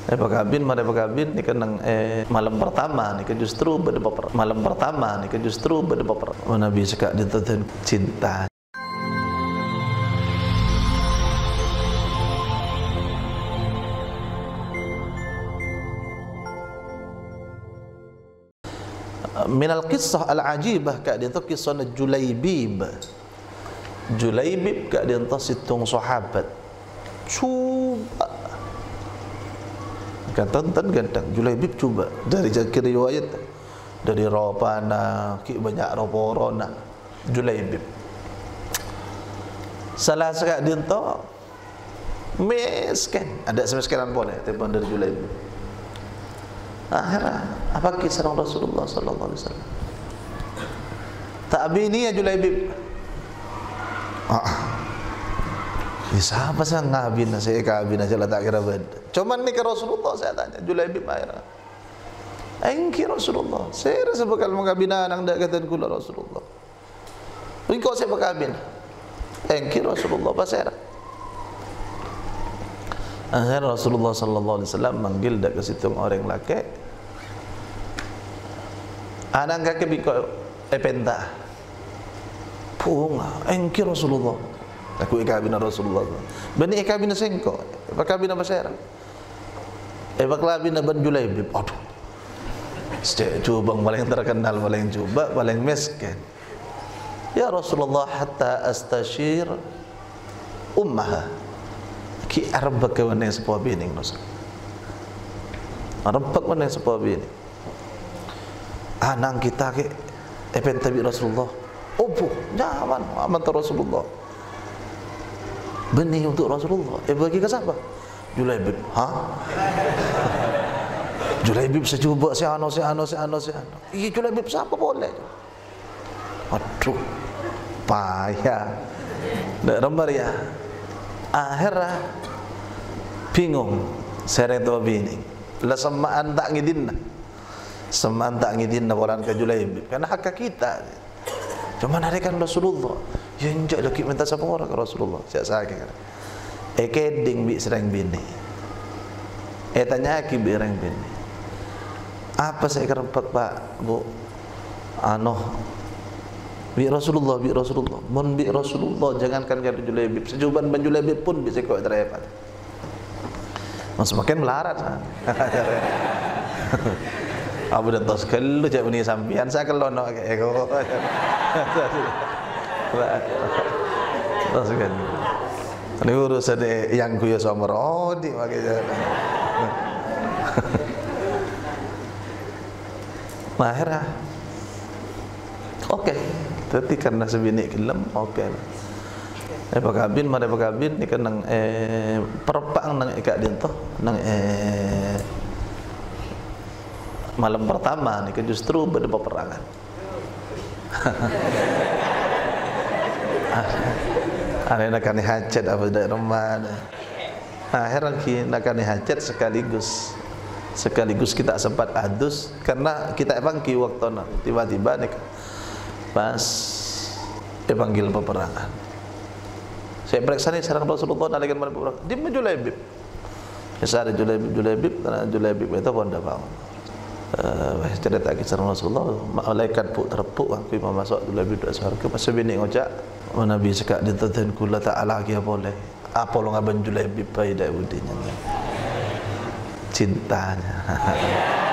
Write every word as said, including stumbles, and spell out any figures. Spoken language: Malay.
Eh pagabin, mari pagabin ni kanang eh malam pertama ni kan justru berdebat malam pertama ni kan justru berdebat Nabi sekak dito cinta. Minal kisah al-ajibah kak dia tu kisah Julaibib. Julaibib kak dia tu situng sahabat. Cuba Gantan gantang Julaibib cuba dari jakir riwayat dari ropana ki banyak roporona Julaibib salah sekak dia tu miskin ada semiskin pun eh tepan dari Julaibib akhirnya apa kisah Rasulullah sallallahu alaihi wasallam tak bini ya Julaibib ah ya, siapa sih ngabin saya kabin aja lah tak kira bed. Cuman ni ke Rasulullah saya tanya Julaibib akhirnya. Engki Rasulullah. Saya rasa bakal mengabinan ang dagatan kula Rasulullah. Engkau saya bakabin. Engki Rasulullah pasera. Akhirnya Rasulullah sallallahu alaihi wasallam manggil dak ke situ orang laki. Anang kake biko epenta. Punga engki Rasulullah. Aku ikabina Rasulullah. Bani ikabina sengko. Ikabina pasera. Eh baklabina ban Julaibib. Aduh. Sejak coba paling terkenal, paling coba, paling miskin. Ya Rasulullah hatta astashir ummaha. Ki arbak wana sepuh bining Rasul. Arbak wana sepuh bining. Anang kita ke epen tabi Rasulullah. Opo, nyaman aman Rasulullah. Benih untuk Rasulullah. Eh bagi ke siapa? Julaibib. Ha? Julaibib saya cuba si ano si ano si ano si ano. Iya Julaibib siapa boleh? Aduh. Payah. Dak rembar ya. Akhirnya bingung. Seret tu bini. La semaan tak ngidin. Semaan tak ngidin bolan ke Julaibib. Karena hak kita. Cuma narikan Rasulullah. Ya injak lagi minta siapa orang ke Rasulullah. Siap sakit. Eh keding bi serang bini. Eh tanya ki bi serang bini. Apa saya kerempat Pak Bu? Ano bi Rasulullah bi Rasulullah. Mun bi Rasulullah jangankan kalau Julaibib. Sejuban ban Julaibib pun bisa kau terhebat. Mas makin melarat. Abu dah tahu sekali cak bini sampian saya kalau nak kayak kau. Terus kan, ini urusan yang kuya sama Rodi makanya. Mahirah, oke, tapi karena sebini kelem, oke. Eh pagabin, mana pagabin, ni kan nang eh perpang nang ikat dinto, nang eh malam pertama ni kan justru berdebat perangan. Ada nak kani hajat apa dak rumah. Akhirnya kita nak kani hajat sekaligus sekaligus kita sempat adus karena kita emang ki waktu na tiba-tiba nih pas dipanggil peperangan. Saya periksa nih sarang Rasulullah nalikan mana peperangan. Di Julaibib. Kisah Julaibib Julaibib karena Julaibib itu pun dah bangun. Eh cerita kisah Rasulullah malaikat pun terpuk aku mau masuk Julaibib dak surga pas bini ngojak Nabi sekak ditentukan kula ta'ala kia boleh apa lo ngaban Julaibib pai dak udinya cintanya